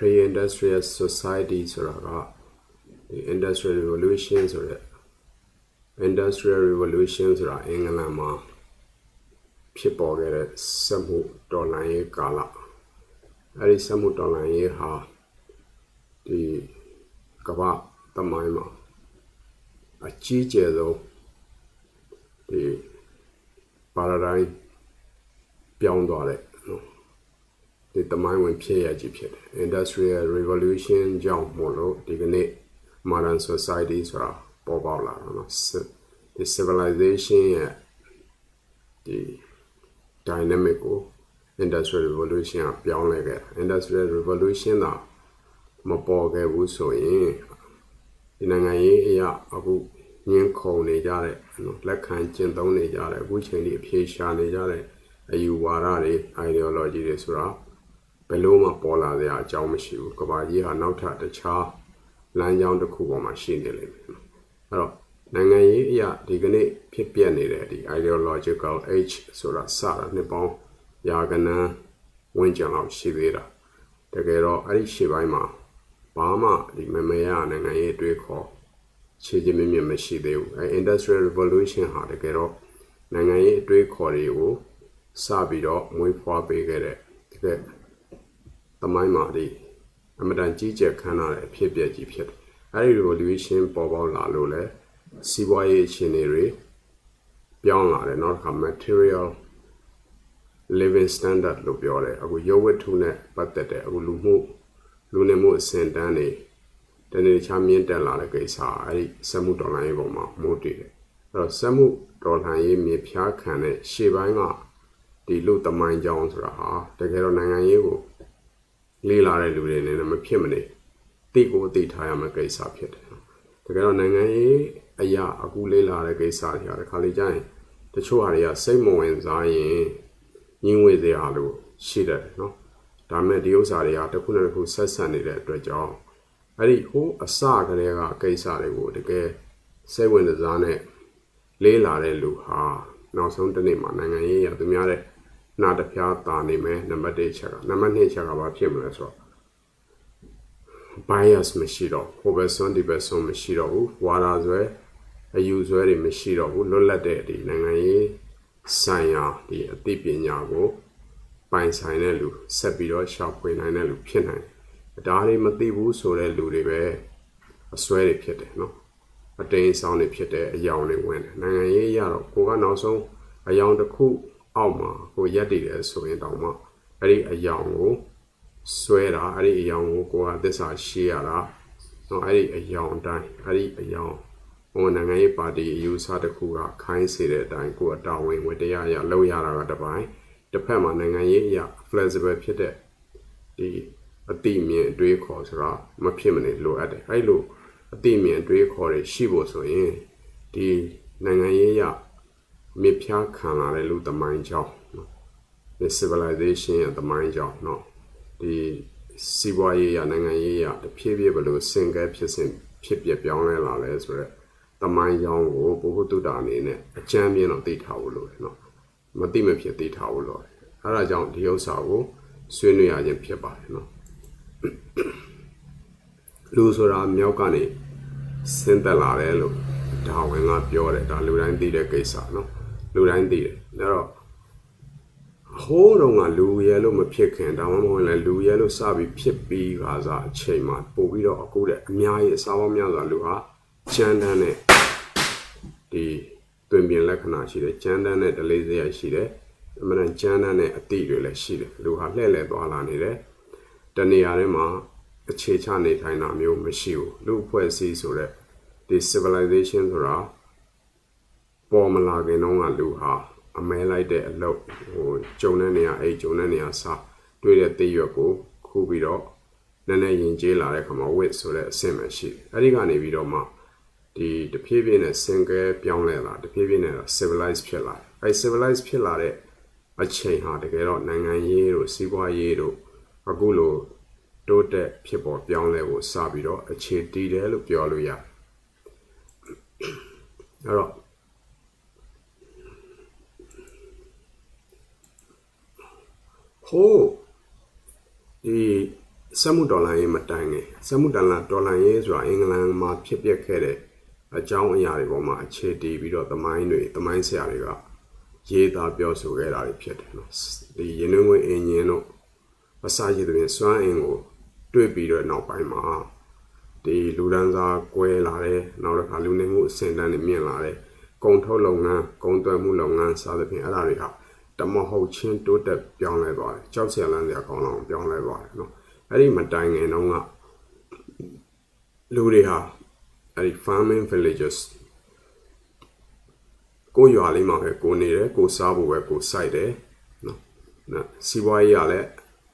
pre-industrial society ဆိုတာကဒီ industrial revolution ဆိုတဲ့ industrial revolution ဆိုတာအင်္ဂလန်မှာဖြစ်ပေါ်ခဲ့တဲ့စက်မှုတော်လှန်ရေးကာလအဲ့ဒီစက်မှုတော်လှန်ရေးဟာဒီကမ္ဘာသမိုင်းမှာအကြီးကျယ်ဆုံးဒီ paradigm ပြောင်းသွားတဲ့နော်ဒီသမိုင်းဝင်ဖြစ်ရကြီးဖြစ်တယ် industrial revolution ကြောင့်မို့လို့ဒီကနေ့ modern society ဆိုတာပေါ်ပေါက်လာတာနော်ဒီ civilization ရဲ့ဒီ dynamic ကို industrial revolution ကပြောင်းလဲခဲ့ industrial revolution ကမပေါ်ခဲ့ဘူးဆိုရင်ဒီနိုင်ငံရေးအရာအခုညှင်းခုန်နေကြတဲ့လက်ခံကျင့်သုံးနေကြတဲ့အခုချိန်ဒီအဖြေရှာနေကြတဲ့အယူဝါဒတွေ ideology တွေဆိုတာဘယ်လို့မှပေါ်လာစရာအကြောင်းမရှိဘူးကမ္ဘာကြီးဟာနောက်ထပ်တခြားလမ်းကြောင်းတစ်ခုပေါ်မှာရှိနေလိမ့်မယ်အဲ့တော့နိုင်ငံရေးအရာဒီကနေ့ဖြစ်ပျက်နေတဲ့ဒီ ideological age ဆိုတာစတာနှစ်ပေါင်းရာကဏန်းဝန်းကျင်လောက်ရှိသေးတာတကယ်တော့အဲ့ဒီရှေ့ပိုင်းမှာဘာမှဒီမမေရနိုင်ငံရေးတွေးခေါ်ခြေချင်းမြင့်မရှိသေးဘူးအဲ industrial revolution ဟာတကယ်တော့နိုင်ငံရေးအတွေးခေါ်တွေကိုစပြီးတော့မွေးဖွားပေးခဲ့တဲ့တကယ်သမိုင်းမှာဒီအမတန်ကြီးကျယ်ခမ်းနားတဲ့အဖြစ်အပျက်ကြီးဖြစ်တယ်အဲဒီ revolution ပေါ်ပေါက်လာလို့လဲစီးပွားရေးအခြေအနေတွေပြောင်းလာတယ်နောက်တစ်ခါ material living standard လို့ပြောတယ်အခုရုပ်ဝတ္ထုနဲ့ပတ်သက်တဲ့အခုလူနေမှုအဆင့်တန်းတွေတနေ့ချမြင့်တက်လာတဲ့ကိစ္စအဲဒီစက်မှုတော်လှန်ရေးပေါ်မှာမိုးတည်တယ်အဲ့တော့စက်မှုတော်လှန်ရေးမြေဖြားခံတဲ့ရှေ့ပိုင်းကဒီလူသမိုင်းကြောင်းဆိုတာဟာတကယ်တော့နိုင်ငံရေးကိုလေးလာတဲ့လူတွေနဲ့မဖြစ်မနေတိကိုတိထားရမယ့်ကိစ္စဖြစ်တယ်တကယ်တော့နိုင်ငံရေးအရာအခုလေးလာတဲ့ကိစ္စတွေဟာတခါလေကြာရင်တချို့ဟာတွေကစိတ်မဝင်စားရင်ညှင်းဝေစရာလို့ရှိတယ်နော်ဒါမဲ့ဒီဥစ္စာတွေကတစ်ခုနဲ့တစ်ခုဆက်ဆက်နေတဲ့အတွက်ကြောင့်အဲ့ဒီဟိုအစကတည်းကကိစ္စတွေကိုတကယ်စိတ်ဝင်စားနဲ့လေးလာတဲ့လူဟာနောက်ဆုံးတစ်နေ့မှာနိုင်ငံရေးရသူများတဲ့နာတပြားတာနေမယ်နံပါတ်1ချက်ကနံပါတ်2ချက်ကဘာဖြစ်မလဲဆိုတော့ bias မရှိတော့ဟိုဘက်စွန်းဒီဘက်စွန်းမရှိတော့ဘူးဝါဒဆွဲအယူဆွဲတွေမရှိတော့ဘူးလွတ်လပ်တဲ့ဒီနိုင်ငံရေးဆိုင်ရာဒီအသိပညာကိုပိုင်ဆိုင်တဲ့လူဆက်ပြီးတော့ရှာဖွေနိုင်တဲ့လူဖြစ်နိုင်တယ်ဒါတွေမသိဘူးဆိုတဲ့လူတွေပဲအစွဲတွေဖြစ်တယ်နော်အတိမ်ဆောင်တွေဖြစ်တဲ့အယောင်တွေဝင်တယ်နိုင်ငံရေးရတော့ကိုကနောက်ဆုံးအယောင်တစ်ခုအောက်မှာကိုရက်တည်တယ်ဆိုရင်တောင်မှအဲ့ဒီအယောင်ကိုဆွဲတာအဲ့ဒီအယောင်ကိုကိုကသစ္စာရှိရတာနော်အဲ့ဒီအယောင်အတိုင်းအဲ့ဒီအယောင်ဟိုနိုင်ငံရေးပါတီအယူဆတစ်ခုကခိုင်းစေတဲ့အတိုင်းကိုအတာဝန်ဝတ္တရားရလောက်ရတာကတစ်ပိုင်းတစ်ဖက်မှာနိုင်ငံရေးအရာ flexible ဖြစ်တဲ့ဒီအတိမြင်အတွေးခေါ်ဆိုတာမဖြစ်မနေလိုအပ်တယ်အဲ့လိုအတိမြင်အတွေးခေါ်တွေရှိဖို့ဆိုရင်ဒီနိုင်ငံရေးရမြေဖြားခံလာတဲ့လူသမိုင်းကြောင်းဒီ civilization ရဲ့သမိုင်းကြောင်းเนาะဒီစီးပွားရေးရနိုင်ငံရေးရတဖြည်းဖြည်းဘယ်လိုစင်ကဲဖြစ်ပြပြောင်းလဲလာလဲဆိုတော့သမိုင်းကြောင်းကိုဘုဟုတုတ္တအနေနဲ့အကျမ်းပြင်းတော့သိထားဖို့လိုတယ်เนาะမသိမဖြစ်သိထားဖို့လိုတယ်အဲဒါကြောင့်ဒီဥစ္စာကိုဆွေးနွေးရခြင်းဖြစ်ပါတယ်เนาะလူဆိုတာမြောက်ကနေဆင်းသက်လာတယ်လို့ဒါဝင်ကပြောတယ်ဒါလူတိုင်းသိတဲ့ကိစ္စเนาะလူတိုင်းသိတယ်အဲ့တော့ဟိုးတော့ကလူရဲလို့မဖြစ်ခင်ဒါမှမဟုတ်လည်းလူရဲလို့စပြီးဖြစ်ပြီးခါစားအချိန်မှာပို့ပြီးတော့အခုတဲ့အများကြီးအစားပေါင်းများစွာလူဟာကျန်းတန်းနဲ့ဒီတွင်ပြင်လက္ခဏာရှိတယ်ကျန်းတန်းနဲ့ဒလေးစရိုက်ရှိတယ်အမှန်တန်ကျန်းတန်းနဲ့အတိတွေလည်းရှိတယ်လူဟာလှည့်လည်သွားလာနေတယ်တနေရာထဲမှာအခြေချနေထိုင်တာမျိုးမရှိဘူးလူအဖွဲ့အစည်းဆိုတဲ့ဒီ civilization ဆိုတာပေါ်မလာခင်တော့ကလူဟာအမဲလိုက်တဲ့အလုပ်ဟိုဂျုံတဲ့နေရာအဲ့ဂျုံတဲ့နေရာစားတွေ့တဲ့သိရွက်ကိုခူးပြီးတော့နည်းနည်းရင်ကျေးလာတဲ့ခါမှာဝစ်ဆိုတဲ့အဆင့်ပဲရှိတယ်အဲ့ဒီကနေပြီးတော့မှဒီတဖြည်းဖြည်းနဲ့စင်ကဲပြောင်းလဲလာတဖြည်းဖြည်းနဲ့ civilize ဖြစ်လာအဲ့ civilize ဖြစ်လာတဲ့အချိန်ဟာတကယ်တော့နိုင်ငံရေးတို့စီးပွားရေးတို့အခုလိုတိုးတက်ဖြစ်ပေါ်ပြောင်းလဲဖို့စပြီးတော့အခြေတည်တယ်လို့ပြောလို့ရအဲ့တော့ဟိုဒီ Samu dollar in Matangi, Samu dollar years or England ma pipia kere, a John Yariboma, Chetty, without the mind, the mind Sariga, ye that bills to get out of pit. The Yenue in Yeno, a side of Swan Ingo, do it be not by ma. The Ludanza, Guelare, now the Kalunemu, send an Milare, Gonto Longa, Gonto Mulonga, Southern Alarica, the Moho chin to the young level, Chelsea and their column, young level. Ari matang and onga Luria, Ari farming villages. Go yali market, go near, go sabu, go side, no, Siwayale.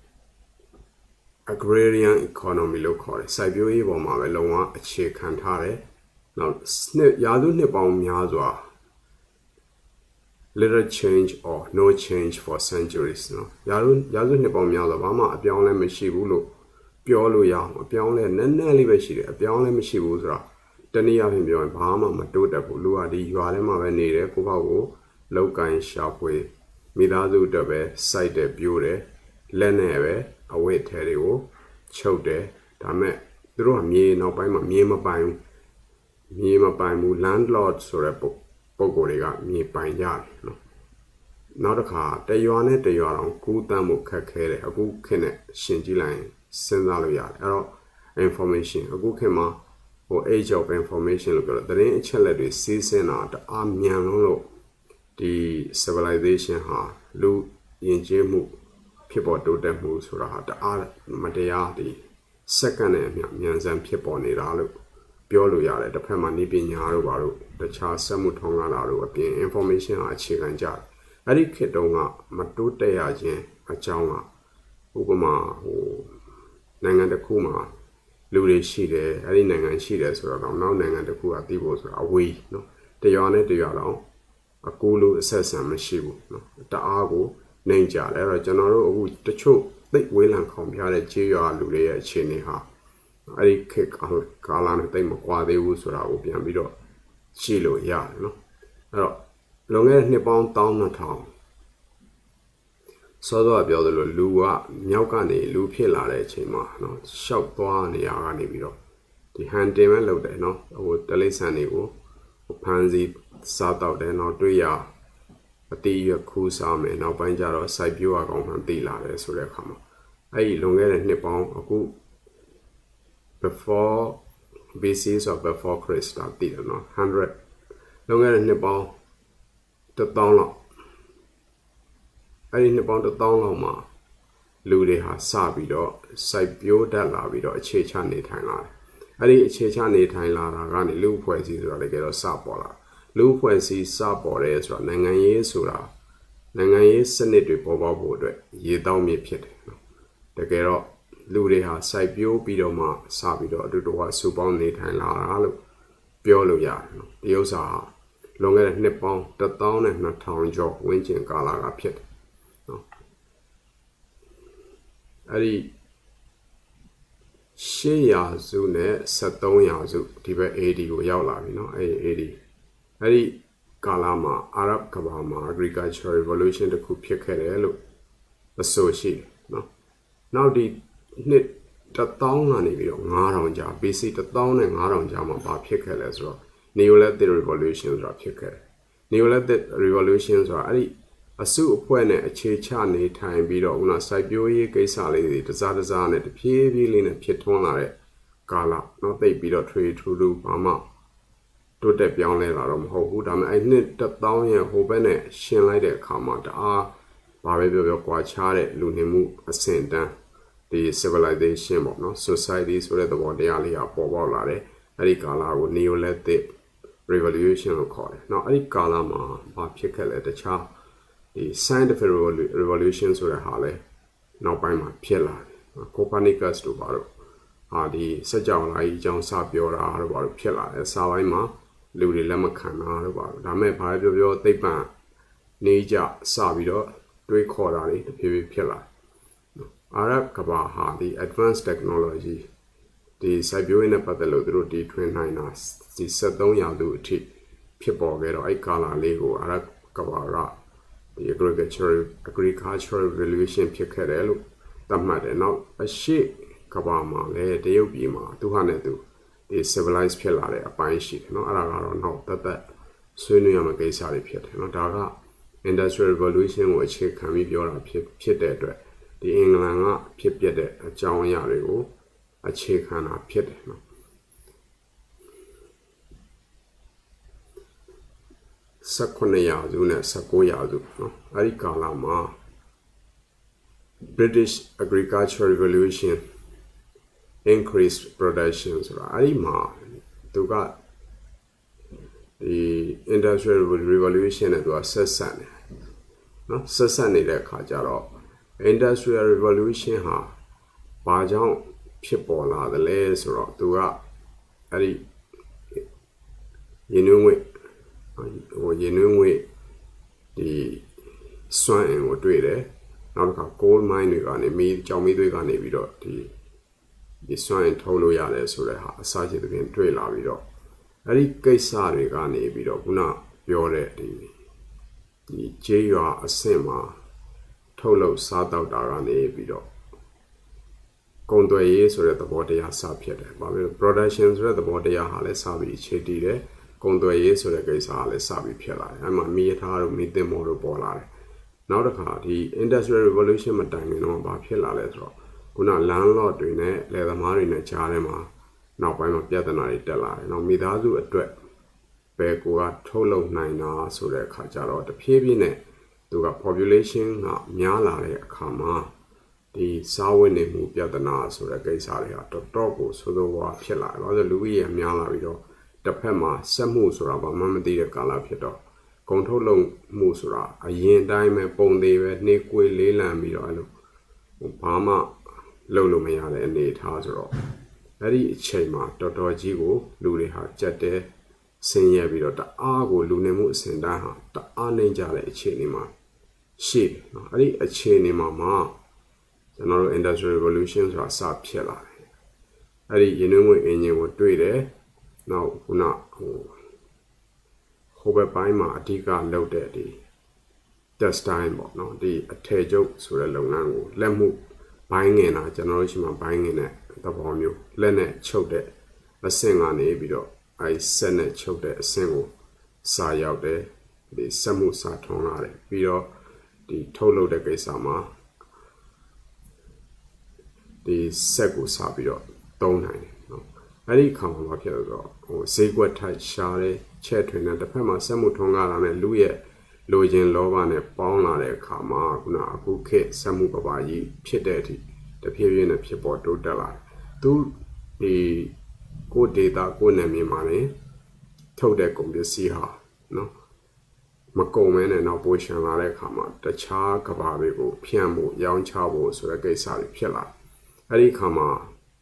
Agrarian economy local, Siberia, Maveloma, a check cantare. Now, snip Yadu Nipon Yazwa. Little change or no change for centuries. No, Yadu Nipon Yazavama, a Piole Meshibulo, Piolo Yam, a Piole Nenelli Veshi, a Piole Meshibuzra, Tania Himio, Bahama, Matuta, Pulua, the Yualema Venere, Kubago, Loka in Sharpway, Midazu Debe, Side Bure, Leneve. Away Terrio, Chode, Dame, draw me no by my Mima by landlord Sorepo, Bogoriga, me by yard. Not a car, the Yuane, the Yaron, Kutamu Kakere, a good kenne, Shinji line, Sendaluya, error information, a good kema, or age of information, the name Chelady season out, Amiano, the civilization ha, Lu Yinjimu. People do them who are the art Madeati, second and Yanzan people need Alu, Bioluya, the Pemanibi Yaru, the Charles Samutonga Laru, appearing information are chicken jar. Adikidonga, Matute Ajen, a Changa, Uguma, Nangan the Kuma, Ludi Shide, Adinangan Shides, or now Nangan the Kua Divos are we, no, the Yane de Yalon, a Kulu Sesam Shibu, no, the Agu. Ninja, era general, the choke, they will and compare the Gia Luria Chiniha. I kick Kalan, they Maquade Usura, Opian Bido, Chilo, ya, no. Long as Nippon town the town. So do I build a Lua, Nyokani, Lupila, Chima, no, shout Toan, Yagani Bido. The hand demon loaded, no, or the Lisanigo, or Pansy, sat out there, no, 3 years. A tea cool salmon, now Banjaro, Sibua, and Dila, Surekama. I longer than Nippon, a good before BC or before Christ, I did not 100 longer than Nippon, the download. I didn't about the download ma. Lude has Sabido, Sibio della Vido, a Chechani Tangla. I did Chechani Tangla, Rani Lu Poesis or the Ghetto Sapola. Lu Poesis Sapores or Nangaye Sura. Nangaye Senate Boba Wood, ye down me pit. The Ghetto Lude has Sibio Bidoma, Sabido, to do a subonate Tangla, Bioluya, Diosa. Longer than Nippon, the town and not town job, winching Galaga pit. Ari Shiyazu ne Saton Yazu, Tiba 80 Yala, 80. Ari Kalama, Arab Kabama, Agricultural Revolution, the Kupiakerelo, associate. Now the town and Naronja, BC the town and Naronjama, Bapiakel as well. Neolithic revolutions are picker. Neolithic revolutions are a soup when a chechani time beat on a Siberia Gaisali, the Zadazan at the Pievil in a Pietonare, Gala, not they beat a trade to do Mama. To the young Laram Hobudam, I knit the down here, Hobene, Shin like a comma, the R, Barabio Guachare, Lunimu, ascend the civilization of no societies where the Wadialia, Bobolare, Aricala, Neolithic. Revolution call it. Now, I Kalama, Bapical at the cha, the scientific revolutions were Hale, now by my Piela, Copernicus to Baro, the Sajala, John Sabiora, about Piela, Salaima, Ludi Lamacana, about Dame Pabio, Tepa, Nija, Sabido, 3/4, the PV Piela. Arab Kabaha, the advanced technology. The Siberian Patelo the 29 the Saton Yadu people get Aikala Lego Arab Kavara, the agricultural revolution Picarello, the matter now a sheep Kabama, the Yobima, Duhanedu, the civilized pillar, a pine sheet, no Araga, no, that Sunuyama Gaisari Pit, no Daga, Industrial Revolution, which can be your pit dead, the England pit dead, a John Yarigo, a chick and a pit, no. Sakonayadu, Sakoyadu, no, Arikalama. British Agricultural Revolution increased production. Arima, to got the Industrial Revolution and was Sassan. No, Sassan is a Kajaro. Industrial Revolution ha Bajang people are the less or to got Ari Yenue or Yenue the swine or trade. Now, coal mine we got a meat, Jomi we got a video. The swine told you so that such a been trail of it. Ari Kaisari got a video. Guna, you're the Jaya Asema Tolo sat out around a video. Condo years or at the body are subject. But productions read the body are Hale Sabi Chetide. Condo years or the Kaisale Sabi Pilla. I'm a meat hard meet them or bolar. Now the Industrial Revolution matang no ba phit la le so kuna landlord twi ne le thama twi ne char de maနောက်ပိုင်းမှာပြဿနာတွေတက်လာတယ်။နောက်မိသားစုအတွက်ဘယ်ကိုကထုတ်လုပ်နိုင်တာဆိုတဲ့အခါကျတော့တဖြည်းဖြည်းနဲ့သူက population ကများလာတဲ့အခါမှာဒီစားဝတ်နေမှုပြဿနာဆိုတဲ့ကိစ္စတွေဟာတော်တော်ကိုဆိုးဆိုးဝါးဖြစ်လာတယ်။ဘာလို့လဲလူကြီးရများလာပြီးတော့တစ်ဖက်မှာစက်မှုဆိုတာဘာမှမသိတဲ့ကာလဖြစ်တော့ကုန်ထုတ်လုပ်မှုဆိုတာအရင်တိုင်းပဲပုံသေးပဲနှေးကွေးလေးလံပြီးတော့အဲ့လိုဘာမှလုပ်လို့မရတဲ့အနေအထားဆိုတော့အဲ့ဒီအချိန်မှာတော်တော်ကြီးကိုလူတွေဟာကြက်တဲဆင်းရဲပြီးတော့တအားကိုလူနေမှုအစဉ်တိုင်းဟာတအားနိုင်ကြတဲ့အခြေအနေမှာရှိတယ်နော်အဲ့ဒီအခြေအနေမှာကျွန်တော်တို့ Industrial Revolution ဆိုတာစဖြစ်လာတယ်အဲ့ဒီရင်းနှီးငွေအင်ဂျင်ကိုတွေ့တယ်နောက်ခုနဟိုဘက်ပိုင်းမှာအဓိကလုပ်တဲ့ဒီ textile ပေါ့နော်ဒီအထည်ချုပ်ဆိုတဲ့လုပ်ငန်းကိုလက်မှုဘိုင်းငင်တာကျွန်တော်တို့ရှိမှဘိုင်းငင်တဲ့သဘောမျိုးလက်နဲ့ချုပ်တဲ့အဆင့်ကနေပြီးတော့အဲဆက်နဲ့ချုပ်တဲ့အဆင့်ကိုစာရောက်တယ်ဒီစက်မှုစာထွန်းလာတယ်ပြီးတော့ဒီထုတ်လုပ်တဲ့ကိစ္စမှာဒီဆက်ကိုစာပြီးတော့သုံးနိုင်တယ်နော်အဲ့ဒီခါမှာဘာဖြစ်လို့ဆိုတော့ဟိုဈေးကွက်ထိုက်ရှားတယ်ချက်ထွင်တဲ့တစ်ဖက်မှာစက်မှုထွန်းကားလာတဲ့လူရဲ့လိုချင်လောဘနဲ့ပေါင်းလာတဲ့အခါမှာခုနအခုခေတ်စက်မှုပပကြီးဖြစ်တဲ့အထိတဖြည်းဖြည်းနဲ့ဖြစ်ပေါ်တိုးတက်လာတယ်သူဒီကိုဒေတာကိုနာမည်မှာနေထုတ်တဲ့ကုန်ပစ္စည်းဟာနော်မကုန်မဲနဲ့နောက်ပိုးရှန်လာတဲ့အခါမှာတခြားကဘာတွေကိုဖြန့်ဖို့ရောင်းချဖို့ဆိုတဲ့ကိစ္စတွေဖြစ်လာအဲ့ဒီအခါမှာ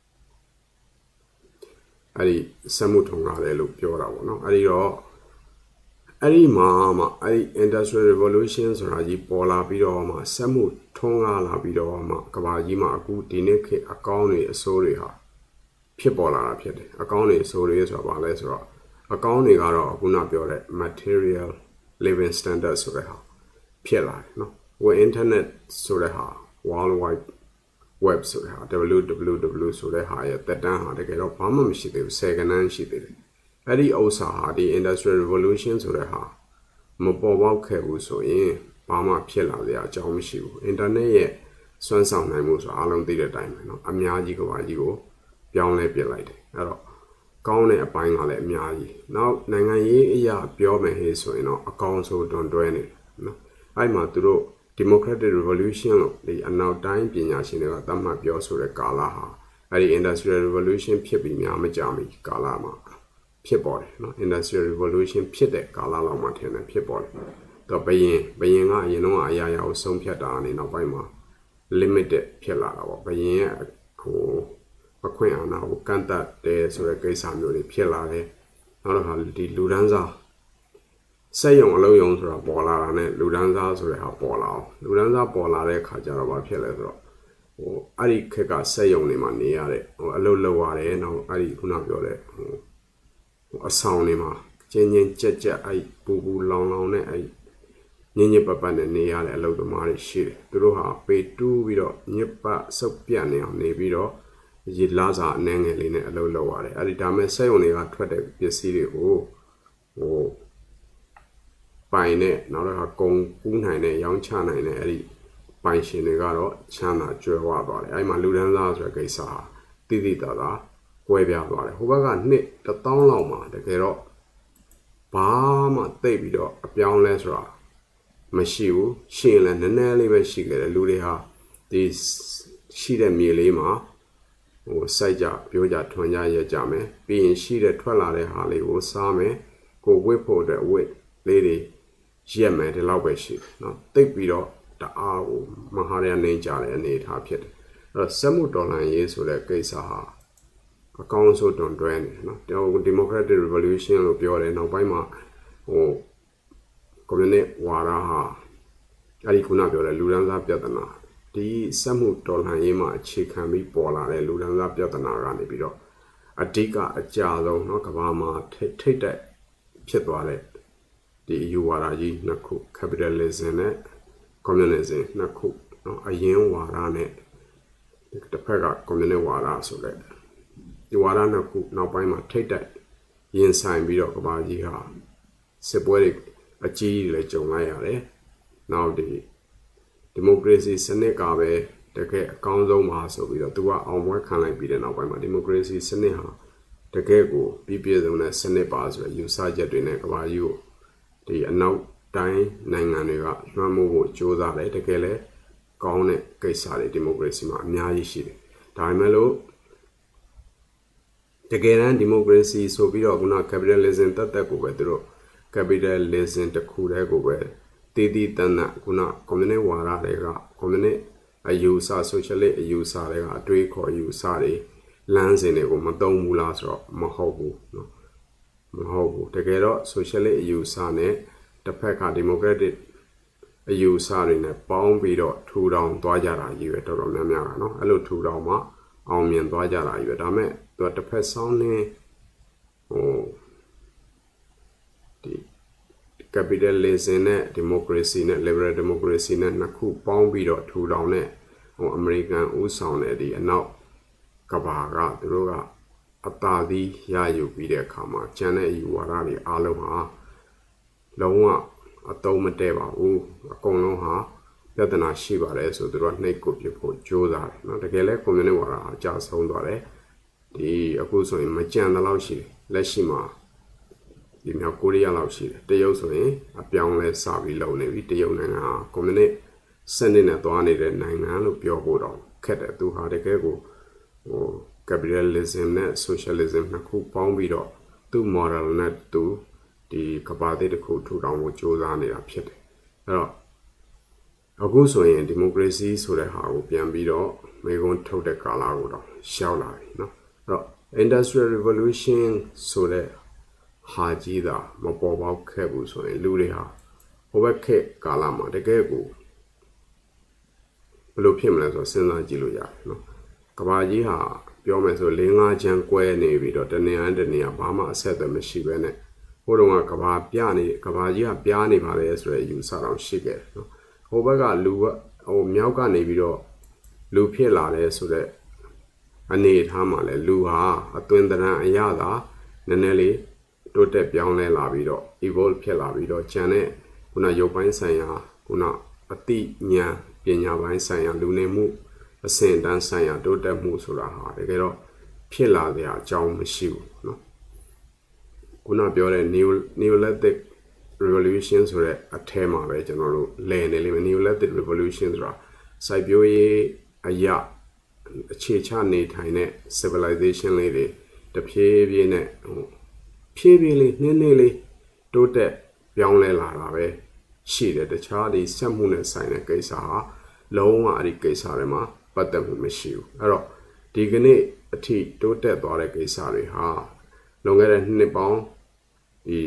အဲ့ဒီစက်မှုထွန်းကားတယ်လို့ပြောတာပေါ့နော်အဲ့ဒီတော့အဲ့ဒီမှာအဲ့ဒီ Industrial Revolution ဆိုတာကြီးပေါ်လာပြီးတော့မှစက်မှုထွန်းကားလာပြီးတော့မှကဘာကြီးမှာအခုဒီနေ့ခေတ်အကောင်းတွေအဆိုးတွေဟာဖြစ်ပေါ်လာတာဖြစ်တယ်အကောင်းတွေအဆိုးတွေဆိုတာဘာလဲဆိုတော့အကောင်းတွေကတော့ခုနပြောတဲ့ material living standard ဆိုတဲ့ဟာဖြစ်လာတယ်နော်ဟို internet ဆိုတဲ့ဟာ world wide web ဆိုတဲ့ဟာ www ဆိုတဲ့ဟာရဲ့တက်တန်းဟာတကယ်တော့ဘာမှမရှိသေးဘူး10ခန်းန်းရှိသေးတယ်အဲ့ဒီဥစ္စာဟာဒီ Industrial Revolution ဆိုတဲ့ဟာမပေါ်ပေါက်ခဲ့ဘူးဆိုရင်ဘာမှဖြစ်လာစရာအကြောင်းမရှိဘူး internet ရဲ့စွမ်းဆောင်နိုင်မှုဆိုတာအားလုံးသိတဲ့အတိုင်းပဲเนาะအများကြီးကဘာကြီးကိုပြောင်းလဲပြလိုက်တယ်အဲ့တော့ကောင်းတဲ့အပိုင်းကလည်းအများကြီးနောက်နိုင်ငံရေးအရာပြောမယ်ဟေးဆိုရင်တော့အကောင်းဆုံးတွန်တွဲနေเนาะအဲ့မှာသူတို့ Democratic Revolution လို့ဒီအနောက်တိုင်းပညာရှင်တွေကသတ်မှတ်ပြောဆိုတဲ့ကာလဟာအဲ့ဒီ Industrial Revolution ဖြစ်ပြီးများမကြာမီကာလမှာဖြစ်ပေါ်တယ်နော် Industrial Revolution ဖြစ်တဲ့ကာလလောက်မှာထင်တယ်ဖြစ်ပေါ်တယ်တော့ဘယင်ကအရင်တော့အရာရာကိုဆုံးဖြတ်တာအနေနောက်ပိုင်းမှာ limited ဖြစ်လာတာပေါ့ဘယင်ရဲ့ဟိုအခွင့်အာဏာကိုကန့်သတ်တယ်ဆိုတဲ့ကိစ္စမျိုးတွေဖြစ်လာတယ်နောက်တော့ဒီလူဒန်းစားစက်ရုံအလုပ်ရုံဆိုတာပေါ်လာတာနဲ့လူဒန်းစားဆိုတဲ့ဟာပေါ်လာအောင်လူဒန်းစားပေါ်လာတဲ့အခါကျတော့ဘာဖြစ်လဲဆိုတော့ဟိုအဲ့ဒီခက်ကစက်ရုံတွေမှာနေရတဲ့ဟိုအလုပ်လုပ်ရတယ်နောက်အဲ့ဒီခုနပြောတဲ့ဟိုအဆောင်တွေမှာချင်းကြက်အဲ့ပူလောင်နဲ့အဲ့ညင်ပတ်နဲ့နေရတဲ့အလုပ်သမားတွေရှိတယ်သူတို့ဟာပေတူးပြီးတော့ညစ်ပတ်စုပ်ပြတ်နေအောင်နေပြီးတော့ရေလာစာအနေငယ်လေးနဲ့အလုပ်လုပ်ရတယ်အဲ့ဒီဒါမဲ့စက်ရုံတွေကထွက်တဲ့ပစ္စည်းတွေကိုဟိုပိုင်နဲ့နောက်တော့ကုံကူးနိုင်တဲ့ရောင်းချနိုင်တဲ့အဲ့ဒီပိုင်ရှင်တွေကတော့ချမ်းသာကြွယ်ဝသွားတယ်အဲ့မှာလူဒန်းစားဆိုတဲ့ကိစ္စဟာတိတိတသာကွဲပြားသွားတယ်ဟိုဘက်ကနှစ်1000လောက်မှာတကယ်တော့ဘာမှသိပ်ပြီးတော့အပြောင်းလဲဆိုတာမရှိဘူးရှင်လည်းနည်းနည်းလေးပဲရှိခဲ့တယ်လူတွေဟာဒီရှိတဲ့မြေလေးမှာဟိုစိုက်ကြပြောကြထွန်ကြရကြမယ်ပြီးရင်ရှိတဲ့ထွက်လာတဲ့ဟာလေးကိုစားမယ်ကိုဝစ်ဖို့အတွက်ဝစ်လေးတွေရက်မယ်ဒီလောက်ပဲရှိတယ်เนาะတိတ်ပြီးတော့တအားကိုမဟာရနေကြတဲ့အနေအထားဖြစ်တယ်အဲ့တော့စက်မှုတော်လှန်ရေးဆိုတဲ့ကိစ္စဟာအကောင်းဆုံးတွန်တွဲနေเนาะဒီမိုကရက်တစ် revolution လို့ပြောတယ်နောက်ပိုင်းမှာဟိုကွန်မြူနစ်ဝါဒဟာအဲ့ဒီခုနပြောတဲ့လူဒန်းစားပြဿနာဒီစက်မှုတော်လှန်ရေးမှာအခြေခံပြီးပေါ်လာတဲ့လူဒန်းစားပြဿနာကနေပြီးတော့အဓိကအကြဆုံးเนาะကမ္ဘာမှာထိတ်တက်ဖြစ်သွားတဲ့ဒီယူဝါဒကြီးနှစ်ခု capitalism နဲ့ communism နှစ်ခုเนาะအရင်ဝါဒနဲ့တစ်ဖက်က communist ဝါဒဆိုတဲ့ဒီဝါဒနှစ်ခုနောက်ပိုင်းမှာထိတ်တက်ရင်ဆိုင်ပြီးတော့ကမ္ဘာကြီးဟာစစ်ပွဲတွေအကြီးကြီးလည်းကြုံလိုက်ရတယ်။နောက်ဒီမိုကရေစီစနစ်ကပဲတကယ်အကောင်းဆုံးပါဆိုပြီးတော့သူကအောင်ပွဲခံလိုက်ပြီးတဲ့နောက်ပိုင်းမှာဒီမိုကရေစီစနစ်ဟာတကယ်ကိုပြည့်စုံတဲ့စနစ်ပါဆိုတဲ့ယူဆချက်တွေနဲ့ကမ္ဘာကြီးကိုဒီအနောက်တိုင်းနိုင်ငံတွေကလွှမ်းမိုးဖို့ကြိုးစားတယ်တကယ်လည်းကောင်းတဲ့ကိစ္စတွေဒီမိုကရေစီမှာအများကြီးရှိတယ်။ဒါပေမဲ့လို့တကယ်တမ်းဒီမိုကရေစီဆိုပြီးတော့ခုန capitalism တက်ကိုပဲသူတို့ capitalism တခုတည်းကိုပဲတည်တည်တန်းတန်းခုန communist ဝါဒတွေက communist အယူဆ socialist အယူဆတွေကအတွေးခေါ်အယူဆတွေလမ်းစဉ်တွေကိုမသုံးဘူးလားဆိုတော့မဟုတ်ဘူးเนาะမဟုတ်ဘူးတကယ်တော့ socialist အယူဆနဲ့တစ်ဖက်က democratic အယူဆတွေနဲ့ပေါင်းပြီးတော့ထူထောင်သွားကြတာကြီးပဲတော်တော်များများကเนาะအဲ့လိုထူထောင်မှအောင်မြင်သွားကြတာကြီးပဲဒါမဲ့သူကတစ်ဖက်ဆောင်းနေဟိုဒီ capitalism နဲ့ democracy နဲ့ liberal democracy နဲ့နှစ်ခုပေါင်းပြီးတော့ထူထောင်တဲ့ဟို American ဦးဆောင်တဲ့ဒီအနောက်ကဘာကသူတို့ကအသာသီးရယူပြီးတဲ့အခါမှာကျန်တဲ့ယူဝါဒတွေအားလုံးဟာလုံးဝအတုံးမတည့်ပါဘူးအကုန်လုံးဟာပြဿနာရှိပါတယ်ဆိုသူတို့ကနှိပ်ကိုပြဖို့ကြိုးစားတယ်เนาะတကယ်လဲကွန်မြူနစ်ဝါဒအကြဆုံးသွားတယ်ဒီအခုဆိုရင်မကြံတဲ့လောက်ရှိတယ်လက်ရှိမှာဒီမြောက်ကိုရီးယားလောက်ရှိတယ်တရုတ်ဆိုရင်အပြောင်းလဲစပြီးလုံနေပြီတရုတ်နိုင်ငံဟာကွန်မြူနစ်စနစ်နဲ့သွားနေတဲ့နိုင်ငံလို့ပြောဖို့တော့ခက်တယ်သူဟာတကယ်ကိုဟို capitalism နဲ့ socialism နှစ်ခုပေါင်းပြီးတော့သူ့ model နဲ့သူဒီကမ္ဘာသေးတစ်ခုထူထောင်ဖို့ကြိုးစားနေတာဖြစ်တယ်အဲ့တော့အခုဆိုရင်ဒီမိုကရေစီဆိုတဲ့ဟာကိုပြန်ပြီးတော့မေခွန်းထုတ်တဲ့ကာလကိုတော့ရှောက်လာပြီเนาะအဲ့တော့ industrial revolution ဆိုတဲ့ဟာကြီးတာမပေါ်ပေါက်ခဲ့ဘူးဆိုရင်လူတွေဟာဟိုဘက်ခေတ်ကာလမှာတကယ်ကိုဘယ်လိုဖြစ်မလဲဆိုတော့စဉ်းစားကြည့်လို့ရတယ်เนาะကဘာကြီးဟာပြောမယ်ဆို၄-၅ချမ်းကွဲနေပြီးတော့တနေရာတနေရာဘာမှအဆက်အသွယ်မရှိဘဲနဲ့ဟိုတုန်းကကဘာပြနေကဘာကြီးကပြားနေပါလေဆိုတဲ့ယူဆတော့ရှိခဲ့တယ်เนาะဟိုဘက်ကလူဟိုမြောက်ကနေပြီးတော့လူဖြစ်လာတယ်ဆိုတဲ့အနေအထားမှာလဲလူဟာအသွင်သဏ္ဍာန်အရသာနည်းနည်းလေးတိုးတက်ပြောင်းလဲလာပြီးတော့ evolve ဖြစ်လာပြီးတော့ကျန်တဲ့ခုနရုပ်ပိုင်းဆိုင်ရာခုနအတိညာပညာပိုင်းဆိုင်ရာလူနေမှုအဆင့်တန်းဆိုင်ရာတိုးတက်မှုဆိုတာဟာတကယ်တော့ဖြစ်လာတဲ့အကြောင်းမရှိဘူးเนาะခုနပြောတဲ့ Neolithic revolution ဆိုတဲ့အထဲမှာပဲကျွန်တော်တို့လည်နေလိမ့်မယ် Neolithic revolution ဆိုတာစိုက်ပျိုးရေးအရာအခြေချနေထိုင်တဲ့ civilization လေးတွေတဖြည်းဖြည်းနဲ့ဟိုဖြည်းဖြည်းလေးနှင်းနှင်းလေးတိုးတက်ပြောင်းလဲလာတာပဲရှိတယ်တခြားဒီစက်မှုနဲ့ဆိုင်တဲ့ကိစ္စဟာလုံးဝအဲ့ဒီကိစ္စတွေမှာပတ်သက်မှုမရှိဘူးအဲ့တော့ဒီကနေ့အထိတိုးတက်သွားတဲ့ကိစ္စတွေဟာလွန်ခဲ့တဲ့နှစ်ပေါင်းဒီ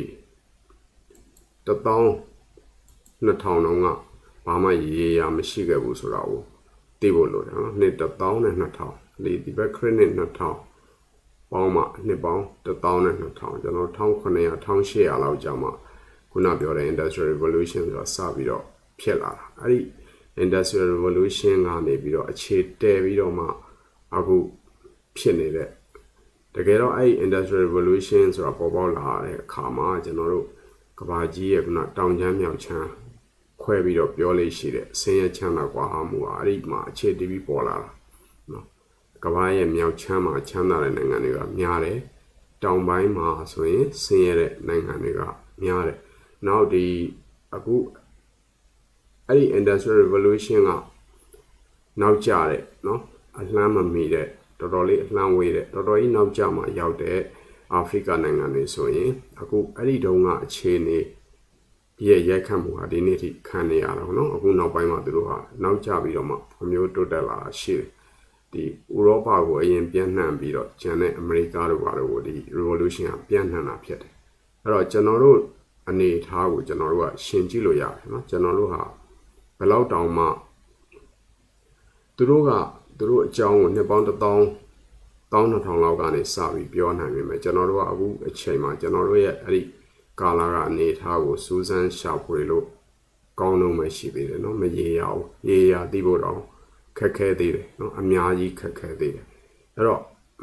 1000-2000တောင်ကဘာမှရေရာမရှိခဲ့ဘူးဆိုတာကိုသိဖို့လိုတယ်နော်နှစ်1000နဲ့2000ဒီဘက်ခရစ်နှစ်2000ပေါင်းမှနှစ်ပေါင်း1000နဲ့2000ကျွန်တော်1900 1800လောက်ကြာမှခုနပြောတဲ့ industrial revolution ဆိုတာစပြီးတော့ဖြစ်လာတာအဲ့ဒီ industrial revolution ကနေပြီးတော့အခြေတည်ပြီးတော့မှအခုဖြစ်နေတဲ့တကယ်တော့အဲ့ industrial revolution ဆိုတာပေါ်ပေါက်လာတဲ့အခါမှာကျွန်တော်တို့ကဘာကြီးရဲ့ခုနတောင်ချမ်းမြောက်ချမ်းခွဲပြီးတော့ပြောလို့ရှိတဲ့ဆင်းရဲချမ်းသာကွာဟမှုဟာအဲ့ဒီမှာအခြေတည်ပြီးပေါ်လာတာနော်ကဘာရဲ့မြောက်ချမ်းမှာချမ်းသာတဲ့နိုင်ငံတွေကများတယ်တောင်ပိုင်းမှာဆိုရင်ဆင်းရဲတဲ့နိုင်ငံတွေကများတယ်နောက်ဒီအခုအဲ့ဒီ industrial revolution ကနောက်ကျတဲ့နော်အလှမ်းမမီတဲ့တော်တော်လေးအလှမ်းဝေးတဲ့တော်တော်ကြီးနောက်ကျမှရောက်တဲ့အာဖရိကနိုင်ငံတွေဆိုရင်အခုအဲ့ဒီတုန်းကအခြေအနေရဲ့ရိုက်ခတ်မှုဟာဒီနေ့ထိခံနေရတော့နော်အခုနောက်ပိုင်းမှာသူတို့ဟာနောက်ကျပြီးတော့မှမျိုးတိုးတက်လာတာရှိတယ်ဒီဥရောပကိုအရင်ပြန့်နှံ့ပြီးတော့ကျန်တဲ့အမေရိကတို့ဘာလို့ဒီ revolution ကပြန့်နှံ့တာဖြစ်တယ်အဲ့တော့ကျွန်တော်တို့အနေအထားကိုကျွန်တော်တို့ကရှင်းကြည့်လို့ရတယ်နော်ကျွန်တော်တို့ဟာဘယ်လောက်တောင်မှသူတို့အကြောင်းကိုနှစ်ပေါင်း1200လောက်ကနေစပြီးပြောနိုင်ပြီမယ်ကျွန်တော်တို့ကအခုအချိန်မှာကျွန်တော်တို့ရဲ့အဲ့ဒီကာလာကအနေအထားကိုစူးစမ်းရှာဖွေလို့ကောင်းလုံးမရှိသေးတယ်နော်မရေရအောင်ရေရသိဖို့တော့ခက်ခဲသေးတယ်နော်အများကြီးခက်ခဲသေးတယ်အဲ့တော့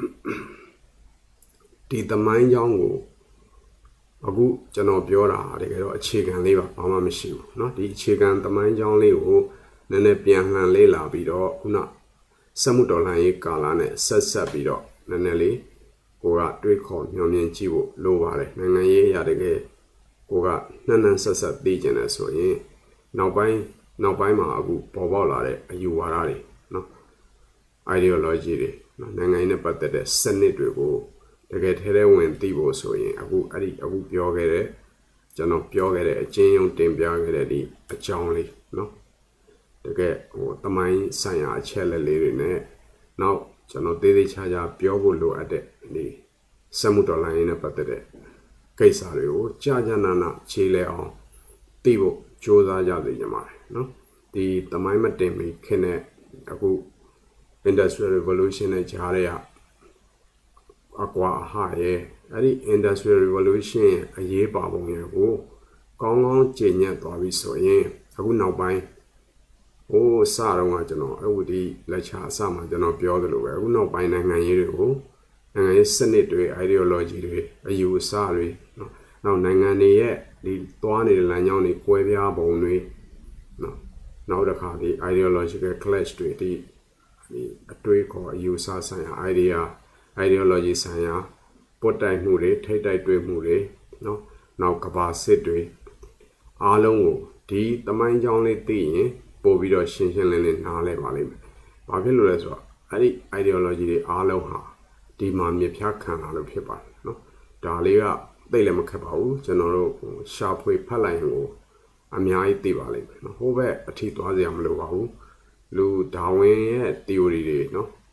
ဒီသမိုင်းကြောင်းကိုအခုကျွန်တော်ပြောတာတကယ်တော့အခြေခံလေးပါဘာမှမရှိဘူးเนาะဒီအခြေခံသမိုင်းကြောင်းလေးကိုနည်းနည်းပြန်လှန်လေ့လာပြီးတော့ခုနစက်မှုတော်လှန်ရေးကာလနဲ့ဆက်ပြီးတော့နည်းနည်းလေးကိုကတွေးခေါ်ညွှန်မြင်ကြည့်ဖို့လိုပါတယ်နိုင်ငံရေးအရာတကယ်ကိုကနှံ့ဆက်သိကျင်တယ်ဆိုရင်နောက်ပိုင်းမှာအခုပေါ်ပေါက်လာတဲ့အယူဝါဒတွေเนาะ ideology တွေเนาะနိုင်ငံရေးနဲ့ပတ်သက်တဲ့စနစ်တွေကိုတကယ်ထဲဝင်သိဖို့ဆိုရင်အခုပြောခဲ့တဲ့ကျွန်တော်ပြောခဲ့တဲ့အချင်းယုံတင်ပြခဲ့တဲ့ဒီအကြောင်းလေးเนาะတကယ်သမိုင်းဆိုင်ရာအချက်လက်လေးတွေနဲ့နောက်ကျွန်တော်သေးချာပြောဖို့လိုအပ်တဲ့ဒီစက်မှုတော်လှန်ရေးနဲ့ပတ်သက်တဲ့ကိစ္စတွေကိုကြာနာခြေလဲအောင်သိဖို့ကြိုးစားကြသိကြပါတယ်เนาะဒီသမိုင်းမတင်မီခင်တဲ့အခု industrial revolution နဲ့ကြားရတဲ့အကွာအဟရဲ့အဲ့ဒီ industrial revolution ရဲ့အရေးပါပုံတွေကိုကောင်းကောင်းကျင့်ညက်သွားပြီဆိုရင်အခုနောက်ပိုင်းစတော့ကကျွန်တော်အခုဒီလက်ချာအစမှာကျွန်တော်ပြောသလိုပဲအခုနောက်ပိုင်းနိုင်ငံရေးတွေကိုနိုင်ငံရေးစနစ်တွေ ideology တွေအယူအဆတွေနောက်နိုင်ငံတွေရဲ့ဒီသွားနေတဲ့လမ်းကြောင်းတွေကွဲပြားပုံတွေနောက်တစ်ခါဒီ ideological clash တွေဒီအတွေးခေါ်အယူအဆဆိုင်ရာ ideology ဆိုင်ရာပုတ်တိုက်မှုတွေထိတ်တိုက်တွေ့မှုတွေနောက်ကဘာစစ်တွေအားလုံးကိုဒီသမိုင်းကြောင်းလေးသိရင်ပို့ပြီးတော့ရှင်းလင်းနားလဲပါလိမ့်မယ်။ဘာဖြစ်လို့လဲဆိုတော့အဲ့ဒီ ideology တွေအားလုံးဟာဒီမှာမြစ်ဖြားခံလာလို့ဖြစ်ပါတယ်နော်။ဒါလေးကသိလည်းမခက်ပါဘူးကျွန်တော်တို့ရှာဖွေဖတ်လိုက်ရင်ကိုအများကြီးသိပါလိမ့်မယ်နော်။ဟိုဘက်အထိသွားစရာမလိုပါဘူး။လူဒါဝင်ရဲ့ theory တွေနော်။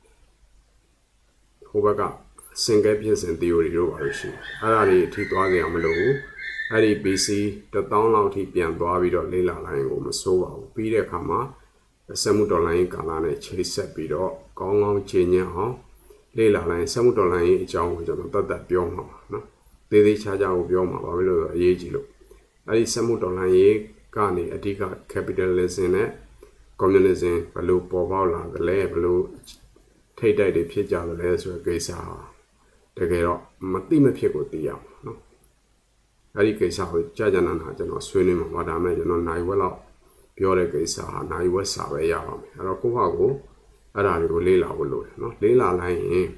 ဟိုဘက်က single ဖြစ်စဉ် theory တို့ပါလို့ရှိတယ်။အဲ့ဒါတွေအထိသွားစရာမလိုဘူး။အဲ့ဒီ BC 1000လောက်ထိပြန်သွားပြီးတော့လေ့လာလိုက်ရင်ကိုမစိုးပါဘူးပြီးတဲ့အခါမှာစက်မှုတော်လှန်ရေးကာလနဲ့ချိတ်ဆက်ပြီးတော့ကောင်းကောင်းချိန်ညံ့အောင်လေ့လာလိုက်စက်မှုတော်လှန်ရေးအကြောင်းကိုကျွန်တော်တတ်ပြောမှာပါနော်သေးချာကိုပြောမှာပါဘယ်လိုအရေးကြီးလို့အဲ့ဒီစက်မှုတော်လှန်ရေးကနေအဓိက capitalism နဲ့ communism ဘယ်လိုပေါ်ပေါက်လာကြလဲဘယ်လိုထိတ်တိုက်တွေဖြစ်ကြသလဲဆိုတဲ့ကိစ္စတကယ်တော့မသိမဖြစ်ကိုသိရမှာနော်အဲ့ဒီကိစ္စကိုကြာနာကျွန်တော်ဆွေးနွေးမှာပါဒါမဲ့ကျွန်တော်နိုင်ဝက်လောက်ပြောတဲ့ကိစ္စဟာနိုင်ဝက်စာပဲရပါမယ်အဲ့တော့ကိုယ့်ဟာကိုအဲ့ဒါတွေကိုလေ့လာဖို့လိုတယ်နော်လေ့လာလိုက်ရင်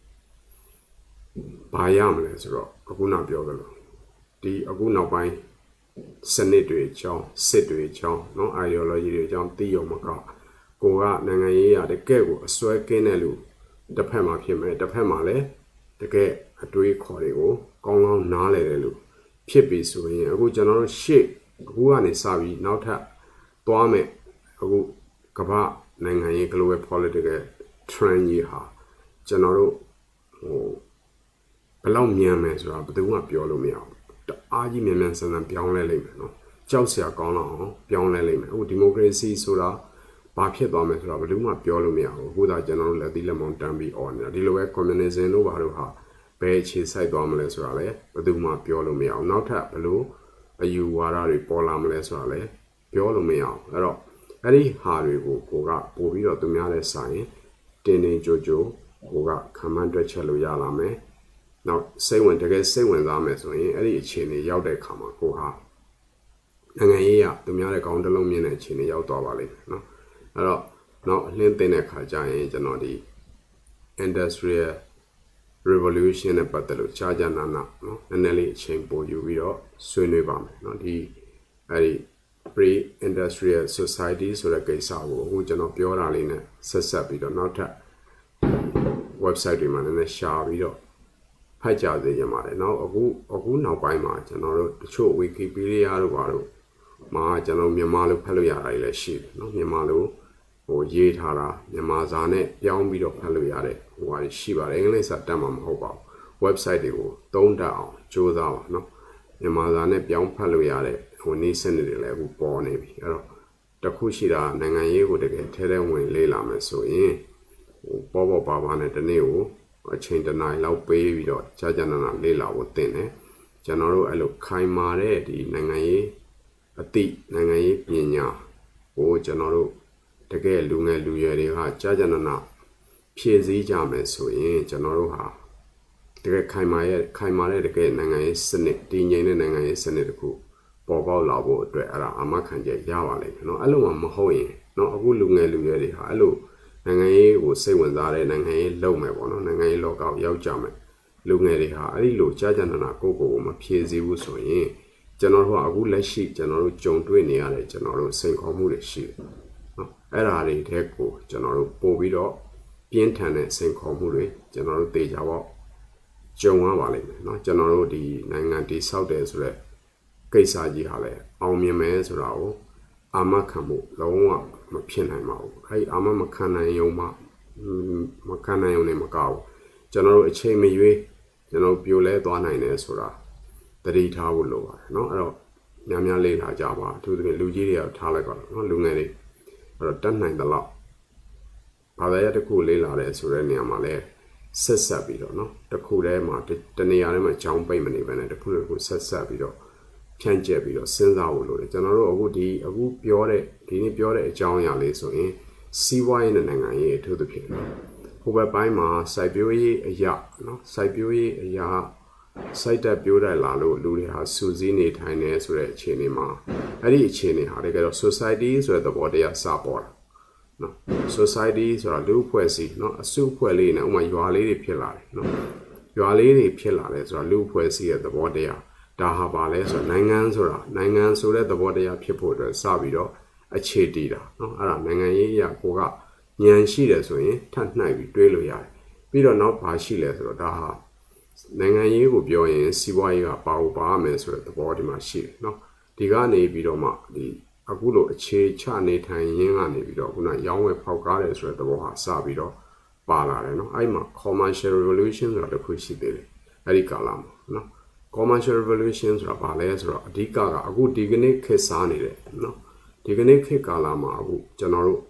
ဘာရမလဲဆိုတော့အခုနောက်ပြောကြလို့ဒီအခုနောက်ပိုင်းစနစ်တွေအကြောင်းစစ်တွေအကြောင်းနော် ideology တွေအကြောင်းသိရုံမကကိုကနိုင်ငံရေးရတကယ့်ကိုအစွဲကင်းတဲ့လူတစ်ဖက်မှာဖြစ်မယ်တစ်ဖက်မှာလည်းတကယ့်အတွေးခေါ်တွေကိုကောင်းကောင်းနားလည်တယ်လို့ဖြစ်ပြီဆိုရင်အခုကျွန်တော်တို့အခုကနေစပြီးနောက်ထပ်သွားမယ်အခုကမ္ဘာနိုင်ငံရေး global political trend ကြီးဟာကျွန်တော်တို့ဘယ်လောက်မြန်မယ်ဆိုတာဘယ်သူမှပြောလို့မရဘူးတအားကြီးမြန်ဆန်ပြောင်းလဲလိမ့်မယ်နော်ကြောက်စရာကောင်းတော့အောင်ပြောင်းလဲလိမ့်မယ်အခုဒီမိုကရေစီဆိုတာဘာဖြစ်သွားမယ်ဆိုတာဘယ်သူမှပြောလို့မရဘူးအခုသာကျွန်တော်တို့လက်သီးလက်မောင်းတန်းပြီးអော်နေတာဒီလိုပဲ communism တို့ဘာလို့ဟာဘယ်အခြေစိုက်သွားမလဲဆိုတာလည်းဘယ်သူမှပြောလို့မရအောင်နောက်ထပ်ဘယ်လိုအယူဝါဒတွေပေါ်လာမလဲဆိုတာလည်းပြောလို့မရအောင်အဲ့တော့အဲ့ဒီဟာတွေကိုကိုကပို့ပြီးတော့သူများတဲ့ဆိုင်တင်ကြိုကိုကခံမှန်းတွက်ချက်လို့ရလာမယ်နောက်စိတ်ဝင်တကယ်စိတ်ဝင်စားမယ်ဆိုရင်အဲ့ဒီအခြေအနေရောက်တဲ့အခါမှာကိုဟာနိုင်ငံရေးရသူများတဲ့ကောင်းတလုံးမြင်တဲ့အခြေအနေရောက်သွားပါလိမ့်မယ်နော်အဲ့တော့နောက်အလင်းသိတဲ့အခါကျရင်ကျွန်တော်ဒီ industrial revolution နဲ့ပတ်သက်လို့ကြာကြာနာနာနော်နည်းနည်းလေးအချိန်ပိုယူပြီးတော့ဆွေးနွေးပါမယ်နော်ဒီအဲ့ဒီ pre-industrial society ဆိုတဲ့ကိစ္စကိုအခုကျွန်တော်ပြောတာလေးနဲ့ဆက်ဆက်ပြီးတော့နောက်ထပ် website တွေမှာနည်းနည်းရှာပြီးတော့ဖတ်ကြစေချင်ပါတယ်နောက်အခုနောက်ပိုင်းမှာကျွန်တော်တို့တချို့ Wikipedia တို့ဘာလို့မှာကျွန်တော်မြန်မာလိုဖတ်လို့ရတာလည်းရှိတယ်နော်မြန်မာလိုရေးထားတာမြန်မာစာနဲ့ပြောင်းပြီးတော့ဖတ်လို့ရတဲ့ဟိုဟာရှိပါတယ်အင်္ဂလိပ်စာတတ်မှာမဟုတ်ပါဘူး website တွေကိုသုံးတတ်အောင်ကြိုးစားပါနော်မြန်မာစာနဲ့ပြောင်းဖတ်လို့ရတဲ့ဟိုနည်းစနစ်တွေလည်းအခုပေါ်နေပြီအဲ့တော့တခုရှိတာနိုင်ငံရေးကိုတကယ်ထဲထဲဝင်လေ့လာမယ်ဆိုရင်ဟိုပေါ်ပါနဲ့တနေ့ကိုအချိန်တနားလောက်ပေးပြီးတော့ကြာနာနာလေ့လာဖို့တင်တယ်ကျွန်တော်တို့အဲ့လိုခိုင်မာတဲ့ဒီနိုင်ငံရေးအသိနိုင်ငံရေးပညာကိုကျွန်တော်တို့တကယ်လူငယ်လူရွယ်တွေကကြာနာနာဖြည့်ဆည်းကြမယ်ဆိုရင်ကျွန်တော်တို့ဟာတကယ်ခိုင်မာတဲ့တကယ်နိုင်ငံရေးစနစ်တည်ငြိမ်တဲ့နိုင်ငံရေးစနစ်တခုပေါ်ပေါက်လာဖို့အတွက်အဲ့ဒါအာမခံချက်ရပါလိမ့်မယ်เนาะအဲ့လိုမှမဟုတ်ရင်เนาะအခုလူငယ်လူရွယ်တွေဟာအဲ့လိုနိုင်ငံရေးကိုစိတ်ဝင်စားတဲ့နိုင်ငံရေးလုပ်မယ်ပေါ့နော်နိုင်ငံရေးလောကကိုရောက်ကြမယ်လူငယ်တွေဟာအဲ့ဒီလိုကြာနာနာကိုမဖြည့်ဆည်းဘူးဆိုရင်ကျွန်တော်တို့ကအခုလက်ရှိကျွန်တော်တို့ကြုံတွေ့နေရတဲ့ကျွန်တော်တို့စိန်ခေါ်မှုတွေရှိတယ်နော်အဲ့ဒါတွေတဲ့ကိုကျွန်တော်တို့ပို့ပြီးတော့ပြင်းထန်တဲ့စိန်ခေါ်မှုတွေကျွန်တော်တို့သိကြပါကြုံရပါလိမ့်မယ်နော်ကျွန်တော်တို့ဒီနိုင်ငံတည်ဆောက်တယ်ဆိုတော့ကိစ္စကြီးဟာလည်းအောင်မြင်မယ်ဆိုတာကိုအာမခံမှုလုံးဝမဖြစ်နိုင်ပါဘူးအဲ့အာမခံနိုင်ရုံမခံနိုင်ရုံနဲ့မကောက်ကျွန်တော်တို့အချိန်မရွေးကျွန်တော်ပြိုလဲသွားနိုင်တယ်ဆိုတာတတိထားဖို့လိုပါတယ်เนาะအဲ့တော့များလေးလာကြပါအထူးသဖြင့်လူကြီးတွေကထားလိုက်ပါတော့เนาะလူငယ်တွေအဲ့တော့တတ်နိုင်သလောက်ဘာသာရတစ်ခုလေးလာတယ်ဆိုတဲ့နေရာမှာလဲဆက်ပြီးတော့เนาะတစ်ခုတည်းမှာတနေရာထဲမှာကြောင်းပိတ်မနေဘဲနဲ့တစ်ခုဆက်ပြီးတော့ဖြန့်ကျက်ပြီးတော့စဉ်းစားဖို့လိုတယ်ကျွန်တော်တို့အခုပြောတဲ့ဒီနေ့ပြောတဲ့အကြောင်းအရာလေးဆိုရင်စီးပွားရေးနဲ့နိုင်ငံရေးအထူးသဖြင့်ဟိုဘက်ပိုင်းမှာစိုက်ပျိုးရေးအရာเนาะစိုက်ပျိုးရေးအရာစိုက်တက်ပြိုးတက်လာလို့လူတွေဟာစူးစီးနေထိုင်နေဆိုတဲ့အခြေအနေမှာအဲ့ဒီအခြေအနေဟာတကယ်တော့ society ဆိုတဲ့သဘောတရားစပေါ်တာเนาะ society ဆိုတာလူအဖွဲ့အစည်းเนาะအစုအဖွဲ့လေးနဲ့ဥပမာရွာလေးတွေဖြစ်လာတယ်เนาะရွာလေးတွေဖြစ်လာတယ်ဆိုတာလူအဖွဲ့အစည်းရဲ့သဘောတရားဒါဟာပါလဲဆိုတော့နိုင်ငံဆိုတဲ့သဘောတရားဖြစ်ဖို့အတွက်စပြီးတော့အခြေတည်တာเนาะအဲ့ဒါနိုင်ငံရေးအရာကိုကဉာဏ်ရှိတယ်ဆိုရင်ထပ်နှိုက်ပြီးတွေးလို့ရတယ်ပြီးတော့နောက်ဘာရှိလဲဆိုတော့ဒါဟာနိုင်ငံရေးကိုပြောရင်စီးပွားရေးကပါမယ်ဆိုတဲ့သဘောဒီမှာရှိတယ်เนาะဒီကနေပြီးတော့မှဒီအခုလိုအခြေချနေထိုင်ရင်းကနေပြီးတော့ခုနရောင်းဝယ်ဖောက်ကားတယ်ဆိုတဲ့သဘောဟာစပြီးတော့ပါလာတယ်เนาะအဲ့မှာ commercial revolution ဆိုတာတစ်ခုရှိသေးတယ်အဲ့ဒီကာလမှာเนาะ commercial revolution ဆိုတာဘာလဲဆိုတော့အဓိကအခုဒီကနေ့ခေတ်စားနေတယ်เนาะဒီကနေ့ခေတ်ကာလမှာအခုကျွန်တော်တို့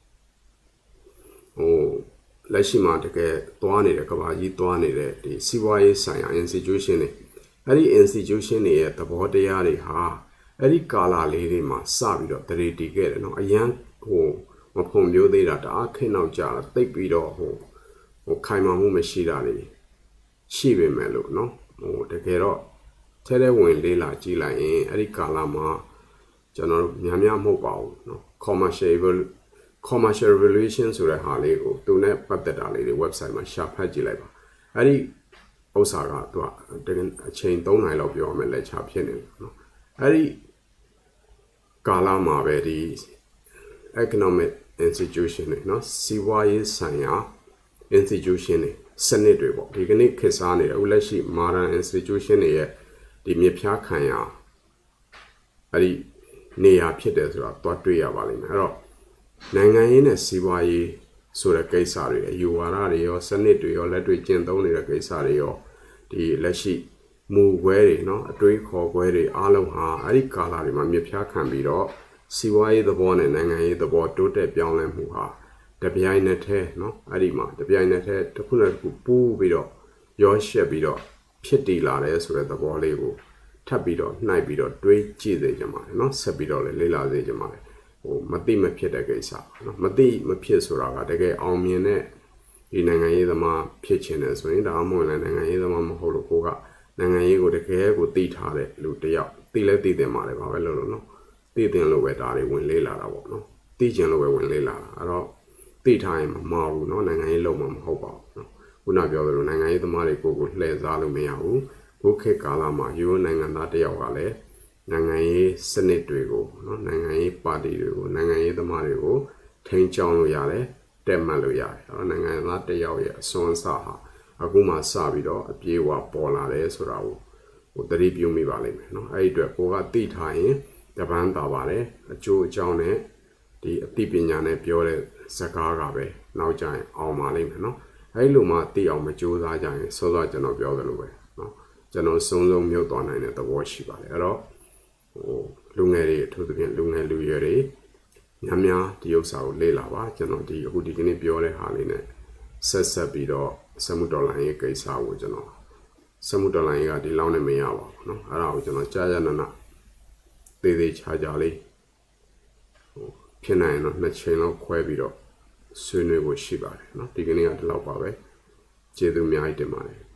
လက်ရှိမှာတကယ်သွားနေတဲ့ကဘာကြီးသွားနေတဲ့ဒီစီးပွားရေးဆိုင်ရာ institution တွေအဲ့ဒီ institution တွေရဲ့သဘောတရားတွေဟာအဲ့ဒီကာလလေးတွေမှာစပြီးတော့တရေတီခဲ့တယ်เนาะအရန်မဖုံမျိုးသေးတာတအားခိနောက်ကြတာတိတ်ပြီးတော့ခိုင်မာမှုမရှိတာတွေရှိပေမဲ့လို့เนาะတကယ်တော့ထဲဝင်လေးလာကြည့်လိုက်ရင်အဲ့ဒီကာလမှာကျွန်တော်တို့များမဟုတ်ပါဘူးเนาะ commercial revolution ဆိုတဲ့ဟာလေးကိုသူနဲ့ပတ်သက်တာလေးတွေ website မှာရှာဖတ်ကြည့်လိုက်ပါအဲ့ဒီဥစ္စာကသူကအချိန်3နိုင်လောက်ပြောရမယ်လက်ချဖြစ်နေတယ်เนาะအဲ့ဒီကာလမှာပဲဒီ economic institution တွေเนาะစီးပွားရေးဆိုင်ရာ institution တွေစနစ်တွေပေါ့ဒီကနေ့ခေတ်စားနေတဲ့ဥလက်ရှိ modern institution တွေရဲ့ဒီမြဖြားခံရအဲ့ဒီနေရာဖြစ်တယ်ဆိုတာသွားတွေ့ရပါလိမ့်မယ်အဲ့တော့နိုင်ငံရေးနဲ့စီးပွားရေးဆိုတဲ့ကိစ္စတွေအယူဝါဒတွေရောစနစ်တွေရောလက်တွေ့ကျင့်သုံးနေတဲ့ကိစ္စတွေရောဒီလက်ရှိမူခွဲတွေเนาะအတွေးခေါ်ခွဲတွေအားလုံးဟာအဲ့ဒီကာလတွေမှာမြဖြားခံပြီးတော့စီးပွားရေးသဘောနဲ့နိုင်ငံရေးသဘောတိုးတက်ပြောင်းလဲမှုဟာတပြိုင်နက်တည်းเนาะအဲ့ဒီမှာတပြိုင်နက်တည်းတစ်ခုနဲ့တစ်ခုပူးပြီးတော့ရောရှက်ပြီးတော့ဖြစ်တည်လာတယ်ဆိုတဲ့သဘောလေးကိုထပ်ပြီးတော့နှိုက်ပြီးတော့တွေးကြည့်စေချင်ပါတယ်เนาะဆက်ပြီးတော့လေ့လာစေချင်ပါတယ်မသိမဖြစ်တဲ့ကိစ္စเนาะမသိမဖြစ်ဆိုတာကတကယ်အောင်မြင်တဲ့ဒီနိုင်ငံရေးသမားဖြစ်ချင်တယ်ဆိုရင်ဒါမှမဟုတ်လည်းနိုင်ငံရေးသမားမဟုတ်လို့ကိုကနိုင်ငံရေးကိုတကယ်ကိုသိထားတဲ့လူတယောက်သိလဲသိတယ်မှာလေဘာပဲလို့နော်သိတယ်လို့ပဲဒါတွေဝင်လေးလာတာပေါ့နော်သိချင်လို့ပဲဝင်လေးလာတာအဲ့တော့သိထားရင်မမှားဘူးနော်နိုင်ငံရေးလုံးမှာမဟုတ်ပါဘူးနော်ခုနပြောသလိုနိုင်ငံရေးသမားတွေကိုလှည့်စားလို့မရဘူးဘုခေတ်ကာလမှာယူနိုင်ငံသားတယောက်ကလည်းနိုင်ငံရေးစနစ်တွေကိုနော်နိုင်ငံရေးပါတီတွေကိုနိုင်ငံရေးသမားတွေကိုထိန်းကျောင်းလို့ရတယ်တက်မှတ်လို့ရတယ်အဲ့တော့နိုင်ငံသားတယောက်ရဲ့အစွမ်းအစဟာအခုမှစပြီးတော့အပြေးအဝပေါ်လာတယ်ဆိုတာကိုသတိပြုမိပါလိမ့်မယ်နော်အဲ့ဒီအတွက်ကိုကသိထားရင်တပန်းသာပါတယ်အကျိုးအကြောင်းနဲ့ဒီအသိပညာနဲ့ပြောတဲ့စကားကပဲနောက်ကျရင်အောင်ပါလိမ့်မယ်နော်အဲ့လိုမှသိအောင်မကြိုးစားကြရင်စောစောကျွန်တော်ပြောသလိုပဲနော်ကျွန်တော်စုံစုံမြုပ်သွားနိုင်တဲ့သဘောရှိပါတယ်အဲ့တော့လူငယ်တွေအထူးသဖြင့်လူငယ်လူရွယ်တွေများဒီဥစ္စာကိုလေ့လာပါကျွန်တော်အခုဒီကနေ့ပြောတဲ့ဟာလေးနဲ့ဆက်ပြီးတော့စမှုတော်လိုင်းရဲ့ကိစ္စကိုကျွန်တော်စမှုတော်လိုင်းကဒီလောက်နဲ့မရပါဘူးเนาะအဲ့ဒါကိုကျွန်တော်ကြာကြာနာနာသေးသေးချာချာလေးဖြစ်နိုင်တော့2ချိန်လောက်ခွဲပြီးတော့ဆွေးနွေးဖို့ရှိပါတယ်เนาะဒီကနေ့ကဒီလောက်ပါပဲကျေးဇူးအများကြီးတင်ပါတယ်